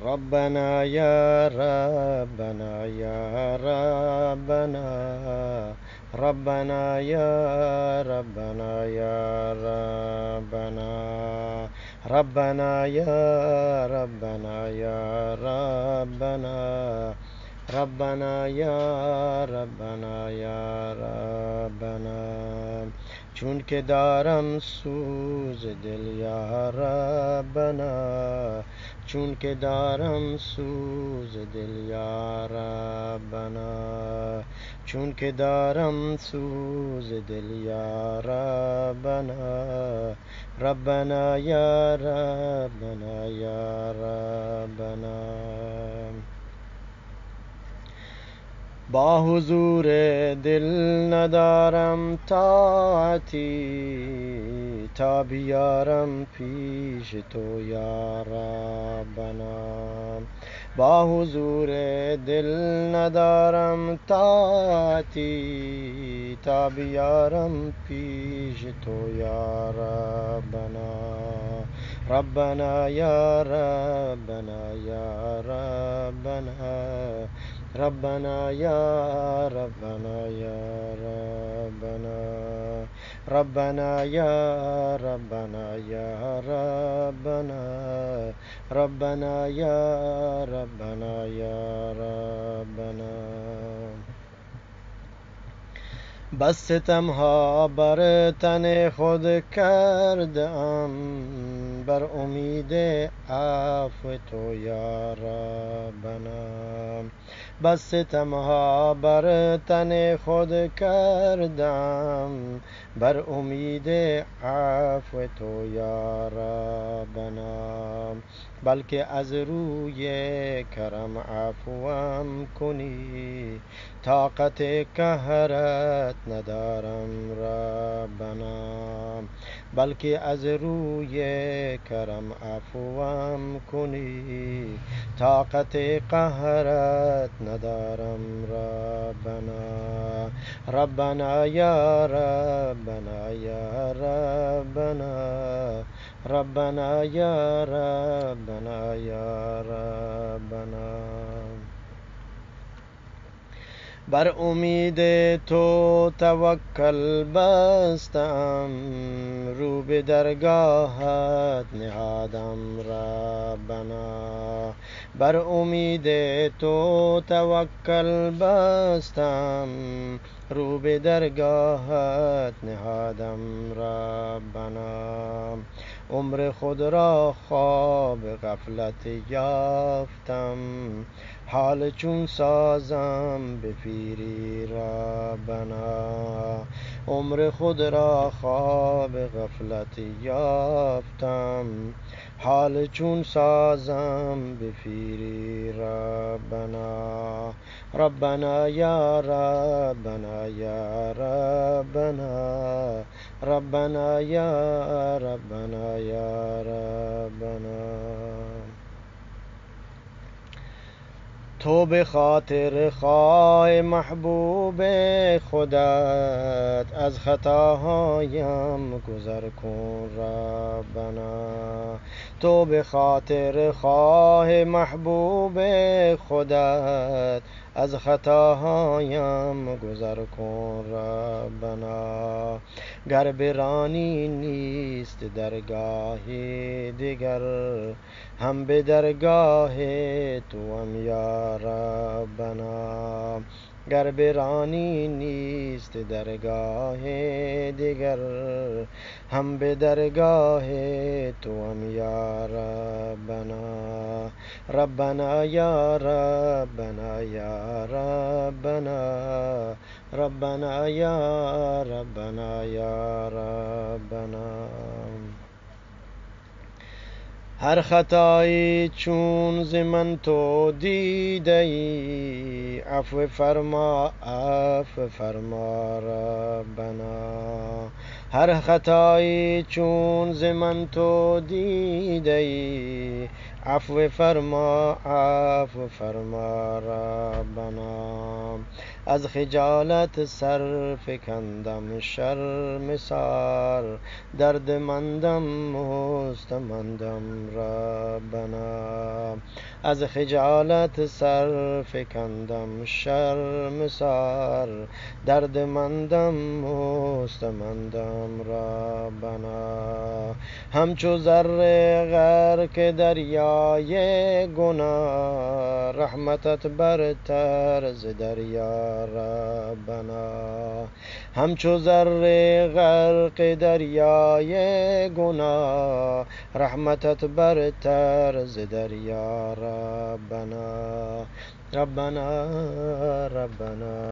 ربنا يا ربنا يا ربنا ربنا يا ربنا يا ربنا ربنا يا ربنا يا ربنا ربنا يا ربنا يا ربنا چون که دارم سوز دل یا ربنا چون که دارم سوز دل یا ربنا چون که دارم سوز دل یا ربنا ربنا یا ربنا یا ربنا با حضور دل ندارم طاعتی تا بیارم پیش تو یا ربنا با حضور دل ندارم طاعتی تا بیارم پیش تو یا ربنا ربنا یا ربنا یا ربنا ربنا يا ربنا يا ربنا ربنا يا ربنا يا ربنا ربنا يا ربنا يا ربنا بس ستمها بر تن خود کردم بر امید عفو تو یا ربنا بس ستمها بر تن خود کردم بر امید عفو تو یا ربنا بلکه از روی کرم عفوم کنی طاقت قهرت ندارم ربنا بلکه از روی کرم عفوم کنی طاقت قهرت ندارم ربنا ربنا یا ربنا یا ربنا ربنا یا ربنا یا ربنا بر امید تو توکل بستم رو به درگاهت نهادم ربنا بر امید تو توکل بستم رو به درگاهت نهادم ربنا عمر خود را خواب غفلت یافتم حال چون سازم به پیری ربنا عمر خود را خواب غفلت یافتم حال چون سازم به پیری ربنا ربنا یا ربنا یا ربنا ربنا یا ربنا یا ربنا تو به خاطر خواه محبوب خودت از خطاهایم گذر کن ربنا تو به خاطر خواه محبوب خودت از خطاهایم گذر کن ربنا گر برانی نیست درگاه دیگر هم به درگاه توام یا ربنا گر برانی نیست درگاه دیگر هم به درگاه توام یا ربنا ربنا یا ربنا یا ربنا ربنا یا ربنا یا ربنا هر خطایی چون ز من تو دیده ای عفو فرما ربنا هر خطایی چون ز من تو دیده ای عفو فرما ربنا از خجالت سر فکندم شرمسار، دردمندم مستمندم ربنا. از خجالت سر فکندم شرمسار، دردمندم مستمندم ربنا. همچو ذره غرق دریای گناه، رحمتت برتر ز دریا ربنا. همچو ذره غرق دریای گناه، رحمتت برتر ز دریا ربنا. ربنا ربنا